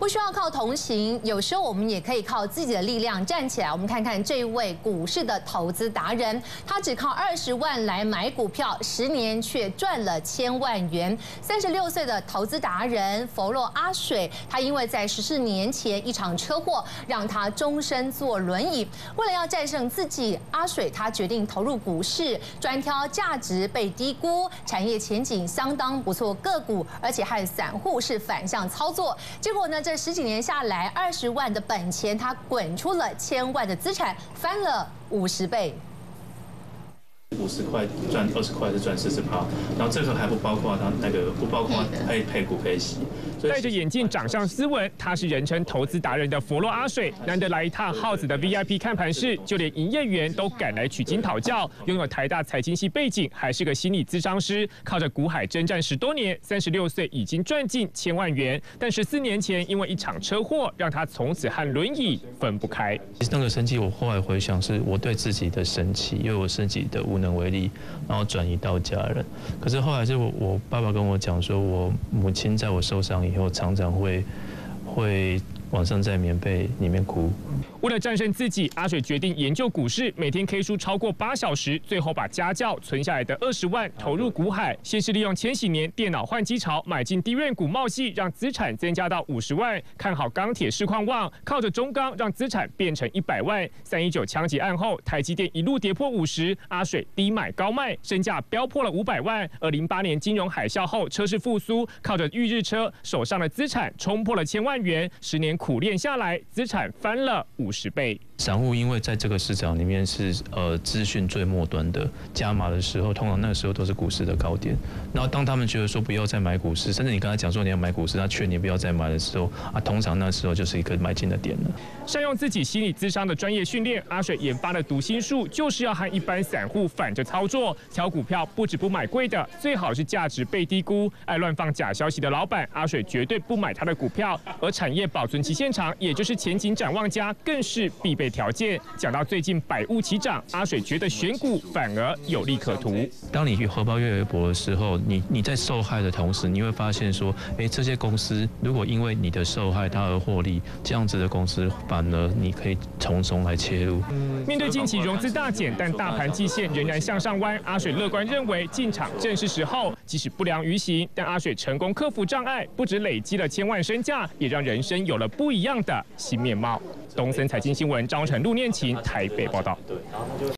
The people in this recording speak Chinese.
不需要靠同行，有时候我们也可以靠自己的力量站起来。我们看看这位股市的投资达人，他只靠20万来买股票，10年却赚了1000万元。36岁的投资达人佛洛阿水，他因为在14年前一场车祸，让他终身坐轮椅。为了要战胜自己，阿水他决定投入股市，专挑价值被低估、产业前景相当不错个股，而且和散户是反向操作。结果呢，这10几年下来，20万的本钱，他滚出了1000万的资产，翻了50倍。 50块赚20块是赚40%，然后这个还不包括他那个不包括配股配息。 戴着眼镜，长相斯文，他是人称投资达人的佛洛阿水。难得来一趟耗子的 VIP 看盘室，就连营业员都赶来取经讨教。拥有台大财经系背景，还是个心理咨商师，靠着股海征战10多年，36岁已经赚进1000万元。但14年前因为一场车祸，让他从此和轮椅分不开。 其实那个生气，我后来回想，是我对自己的生气，因为我自己的无能为力，然后转移到家人。可是后来是我爸爸跟我讲说，我母亲在我受伤以后，常常会晚上在棉被里面哭。 为了战胜自己，阿水决定研究股市，每天 K 书超过8小时，最后把家教存下来的20万投入股海。先是利用千禧年电脑换机潮买进低润股茂系，让资产增加到50万。看好钢铁市况旺，靠着中钢让资产变成100万。319枪击案后，台积电一路跌破50，阿水低买高卖，身价飙破了500万。而08年金融海啸后，车市复苏，靠着裕日车手上的资产冲破了1000万元，10年苦练下来，资产翻了50倍。 散户因为在这个市场里面是资讯最末端的，加码的时候，通常那个时候都是股市的高点。然后当他们觉得说不要再买股市，甚至你跟他讲说你要买股市，他劝你不要再买的时候，通常那时候就是一个买进的点了。 善用自己心理咨商的专业训练，阿水研发的读心术就是要和一般散户反着操作。挑股票不止不买贵的，最好是价值被低估。爱乱放假消息的老板，阿水绝对不买他的股票。而产业保存期限长，也就是前景展望佳，更是必备条件。讲到最近百物齐涨，阿水觉得选股反而有利可图。 当你荷包越来越薄的时候，你在受害的同时，你会发现说，这些公司如果因为你的受害它而获利，这样子的公司反而你可以从中来切入。 面对近期融资大减，但大盘季线仍然向上弯，阿水乐观认为进场正是时候。即使不良于行，但阿水成功克服障碍，不止累积了1000万身价，也让人生有了不一样的新面貌。东森财经新闻张成、陆念琴台北报道。